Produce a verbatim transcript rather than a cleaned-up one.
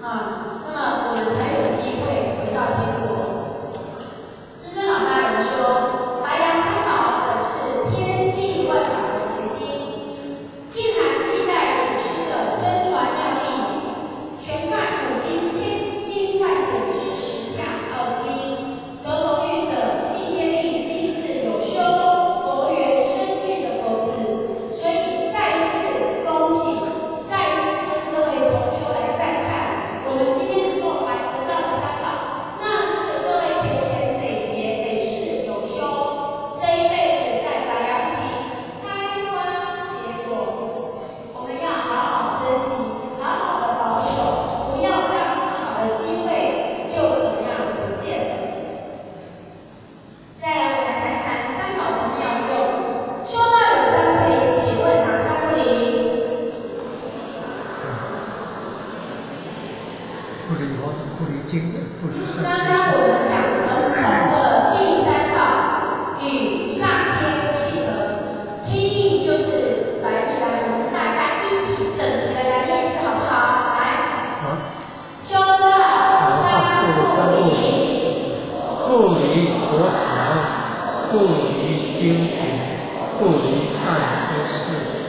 啊，那么我们才有机会回到天国。师尊老大人说，白羊三宝本是天地万法的结晶，既含历代祖师的真传要义，全看古今千经万典之十下奥经，得蒙遇者信天力必是有修佛缘深具的佛子，所以再一次恭喜，再一次跟各位同修来赞叹，我们今天能够来得到的三宝，那是各位前贤累劫累世有修，这一辈子在白羊期开花结果，我们要好好珍惜，好好的保守，不要让好的机会就怎么样不见了。再来，我们来谈谈三宝的妙用。修道有三不灵，请问哪三不灵？ 不离佛，不离经，不离善。 刚刚我们讲的口的第三道与上天契合，听译就是来一来，我们大家一起整齐的来念一次好不好？来， 好， 修道三不灵， 不离佛法，不离经典，不离善知识。